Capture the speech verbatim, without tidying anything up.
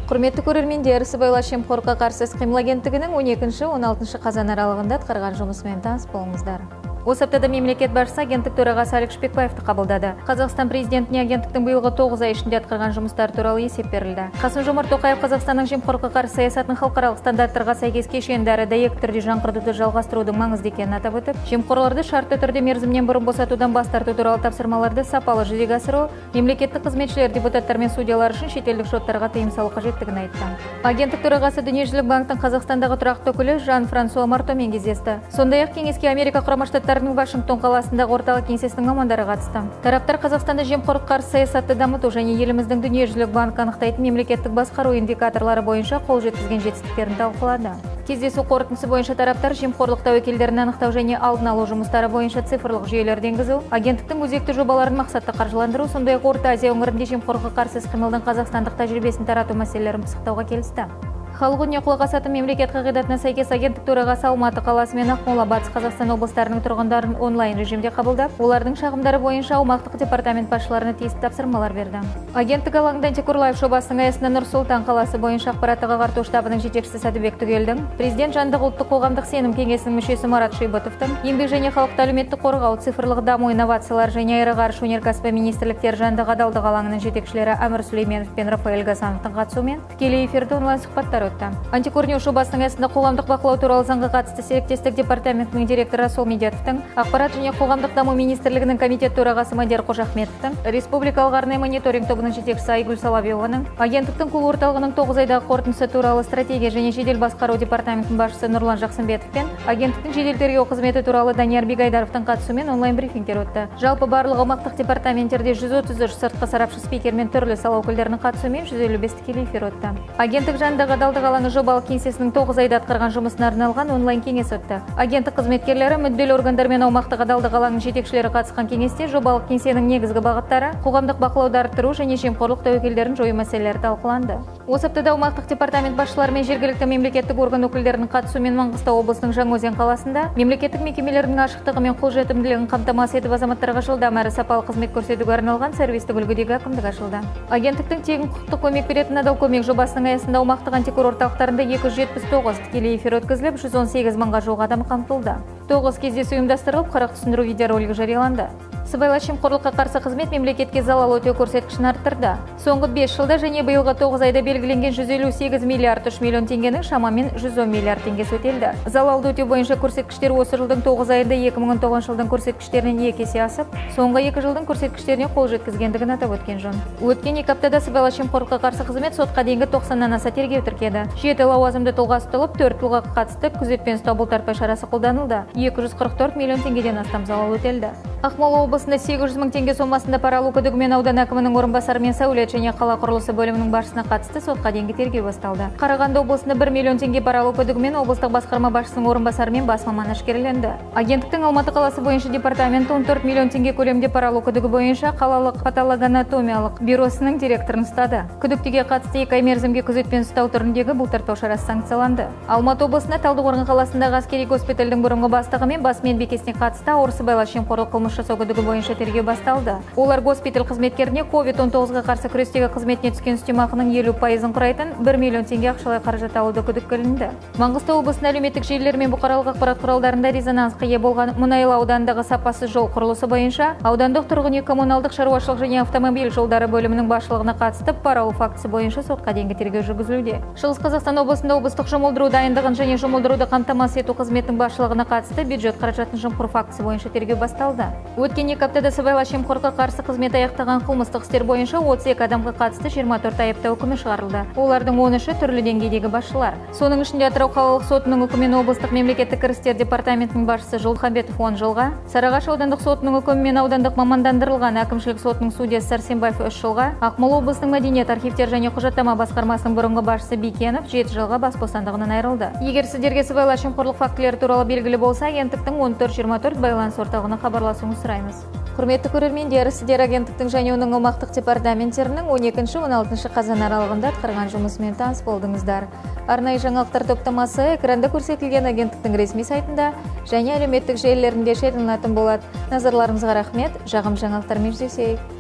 Құрметті көрермендер, сыбайлас жемқорлыққа қарсы іс-қимыл агенттігінің он екінші он алтыншы қазан аралығында атқарған жұмысымен таныс болыңыздар. Осы аптада мемлекет басшысы агенттік төрағасы Алик Шпекбаевты қабылдады. Қазақстан президентіне агенттіктің биылғы тоғыз ай ішінде атқарған жұмыстары туралы есеп берілді. Қасым-Жомарт Тоқаев Қазақстанның жемқорлыққа қарсы саясатының халықаралық стандарттарға сәйкес кешенді әрі дәйекті түрде жаңғыртуды жалғастырудың маңызды екенін атап өтіп, жемқорларды шартты түрде мерзімнен бұрын босатудан бас тарту туралы тапсырмаларды сапалы жүзеге асыру, мемлекеттік қызметшілер, депутаттар мен судьялар үшін шетелдік шоттарға тыйым салу қажеттігін айтты. Агенттік төрағасы Дүниежүзілік банктың Қазақстандағы тұрақты өкілі Жан-Франсуа Мартомен кездесті. Сондай-ақ кеңеске Америка Құрама Штаттарының Вашингтон қаласындағы орталық кеңсесінің мамандары қатысты. Тараптар Қазақстанда жемқорлыққа қарсы саясатты дамыту және еліміздің Дүниежүзілік банк анықтайтын мемлекеттік басқару индикаторлары бойынша қол жеткізген жетістіктерін талқылады. Кездесу қорытындысы бойынша тараптар жемқорлық тәуекелдерін анықтау және алдын алу жұмыстары бойынша цифрлық жүйелерді енгізу, агенттіктің өзекті жобаларын мақсатты қаржыландыру, сондай-ақ Орта Азия өңірінде жемқорлыққа қарсы іс-қимылдың қазақстандық тәжірибесін тарату мәселелерін пысықтауға келісті. Халық үніне құлақ асатын мемлекет қағидатына сәйкес агенттік төрағасы Алматы қаласы мен Ақмола, Батыс Қазақстан облыстарының тұрғындарын онлайн режимде қабылдап, олардың шағымдары бойынша аумақтық департамент басшыларына тиісті тапсырмалар берді. Агенттік алаңында антикорлайф жобасының аясында Нұр-Сұлтан қаласы бойынша ақпараттық ағарту штабының жетекшісі Сәдібек Түгелдің, президент жанындағы ұлттық қоғамдық сенім кеңесінің мүшесі Марат Шайбатовтың, еңбек және халықты әлеуметтік қорғау, цифрлық даму, инновациялар және аэроғарыш өнеркәсібі министрліктері жанындағы адалдық алаңының жетекшілері Әмір Сүлейменов пен Рафаэль Гасановтың қатысуымен тікелей эфирде онлайн сұхбаттар өтті. Антикорнеу жобасының аясында қоғамдық бақылау туралы заңға қатысты серіктестік департаментінің директоры Расул Медетовтың, ақпарат және қоғамдық даму министрлігінің комитет төрағасы Мадияр Қожахметовтың, республикалық арнайы мониторинг тобының жетекшісі Айгүл Соловьеваның, агенттіктің кул орталығының тоғыз айдағы қорытындысы туралы стратегия және жедел басқару департаментінің басшысы Нұрлан Жақсымбетов пен агенттіктің жедел тергеу қызметі туралы Данияр Бегайдаровтың қатысуымен онлайн брифингтер өтті. Жалпы барлық аумақтық департаменттерде жүз отыз үш сыртқы сарапшы спикер мен түрлі сала өкілдерінің қатысуымен жүз елу бес тікелей эфир өтті. Агенттік жанындағы адалдық алаңы жобалық кеңсесінің тоғыз айда атқарған жұмысына арналған онлайн кеңес өтті. Агенттік қызметкерлері, мүдделі органдар мен аумақтық адалдық алаңының жетекшілері қатысқан кеңесте жобалық кеңсенің негізгі бағыттары, қоғамдық бақылауды арттыру және жемқорлық тәуекелдерін жою мәселелері талқыланды. Осы аптада аумақтық департамент басшылары мен жергілікті мемлекеттік орган өкілдерінің қатысуымен Маңғыстау облысының Жаңаөзен қаласында мемлекеттік мекемелердің ашықтығы мен қолжетімділігін қамтамасыз етіп азаматтарға жылдам әрі сапалы қызмет көрсетуге арналған сервистік үлгідегі әкімдік ашылды. Агенттіктің тегін құқықтық көмек беретін адал көмек жобасының аясында аумақтық антикор орталықтарында екі жүз жетпіс тоғыз тікелей эфир өткізіліп, жүз он сегіз мыңға жуық адам қамтылды. тоғыз кездесу ұйымдастырылып, қырық түсіндіру видеоролигі жарияланды. Сыбайлас жемқорлыққа қарсы қызмет мемлекетке залал өтеу көрсеткішін арттырды. Соңғы бес жылда және биылғы тоғыз айда белгіленген жүз елу сегіз миллиард үш миллион теңгенің шамамен жүз он миллиард теңгесі өтелді. Залалды өтеу бойынша көрсеткіштер осы жылдың тоғыз айында екі мың он тоғызыншы жылдың көрсеткіштерінен екі есе асып, соңғы екі жылдың көрсеткіштеріне қол жеткізгендігін атап өткен жөн. Өткен екі аптада сыбайлас жемқорлыққа қарсы қызмет сотқа дейінгі тоқсаннан аса тергеу тіркеді. жеті лауазымды тұлға ұсталып, төрт тұлғаға қатысты күзетпен ұстау бұлтартпай шарасы қолданылды. екі жүз қырық төрт миллион теңгеден астам залал өтелді. Ақмола облысында сегіз жүз мың теңге сомасында пара алу күдігімен аудан әкімінің орынбасары мен сәулет және қала құрылысы бөлімінің басшысына қатысты сотқа дейінгі тергеу басталды. Қарағанды облысында бір миллион теңге пара алу күдігімен облыстық басқарма басшысының орынбасары мен бас маман әшкереленді. Агенттіктің Алматы қаласы бойынша департаменті он төрт миллион теңге көлемінде пара алу күдігі бойынша қалалық патологоанатомиялық бюросының директорын ұстады. Күдіктіге қатысты екі ай мерзімге күзетпен ұстау түріндегі бұлтартпау шарасы санкцияланды. Алматы облысында Талдықорған қаласындағы әскери госпитальдің бұрынғы бастығы мен бас медбикесіне қатысты ауыр сыбайлас жемқорлық қылмыс жасау күдігі бойынша тергеу басталды. Олар госпиталь қызметкеріне ковид он тоғызға қарсы күрестегі қызметіне түскен үстемақының елу пайызын құрайтын бір миллион теңге ақшалай қаражат алуды күдікке ілінді. Маңғыстау облысында әлеуметтік желілер мен бұқаралық ақпарат құралдарында резонансқа ие болған Мұнайлы ауданындағы сапасыз жол құрылысы бойынша аудандық тұрғын үй коммуналдық шаруашылық және автомобиль жолдары бөлімінің басшылығына қатысты пара алу фактісі бойынша сотқа дейінгі тергеу жүргізілуде. Шығыс Қазақстан облысында облыстық жұмылдыру дайындығын және жұмылдыруды қамтамасыз ету қызметінің басшылығына қатысты бюджет қаражатын жымқыру фактісі бойынша тергеу басталды. Өткен екі аптада сыбайлас жемқорлыққа қарсы қызмет аяқтаған қылмыстық істер бойынша отыз екі адамға қатысты жиырма төрт айыптау үкімі шығарылды. Олардың он үші түрлі деңгейдегі басшылар. Соның ішінде Атырау қалалық сотының үкімімен облыстық мемлекеттік кірістер департаментінің басшысы Жолхамбетов он жылға, Сарыағаш аудандық сотының үкімімен аудандық мамандандырылған әкімшілік сотының судьясы Сәрсенбаев үш жылға, Ақмола облысының мәдениет, архивтер және құжаттама басқармасының бұрынғы басшысы Бекенов жеті жылға бас бостандығынан айырылды. Егер сіздерге сыбайлас жемқорлық фактілері туралы белгілі болса, агенттіктің он төрт жиырма төрт байланыс орталығына хабарласуыңызды сұраймыз. Құрметті көрермендер, сіздер агенттіктің және оның аумақтық департаменттерінің он екінші он алтыншы қазан аралығында атқарған жұмысымен таныс болдыңыздар. Арнайы жаңалықтар топтамасы экранда көрсетілген агенттіктің ресми сайтында және әлеуметтік желілерінде жарияланатын болады. Назарларыңызға рахмет. Жағым жаңалықтармен жүздесейік.